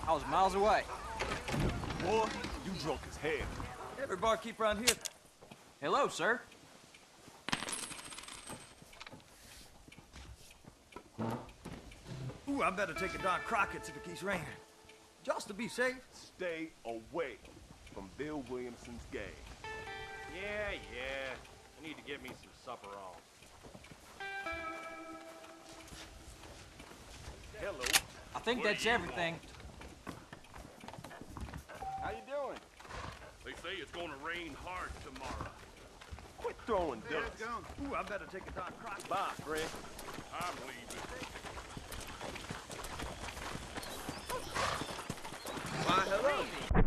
I was miles away. Boy, you drunk as hell. Every barkeep around here. Hello, sir. Ooh, I better take a Don Crockett's if it keeps raining. Just to be safe. Stay away from Bill Williamson's gang. Yeah. I need to get me some supper on. Hello. I think What that's do you everything. How you doing? They say it's gonna rain hard tomorrow. Quit throwing dust. Ooh, I better take a Don Crockett. Bye, friend. I'm leaving. Why, hello.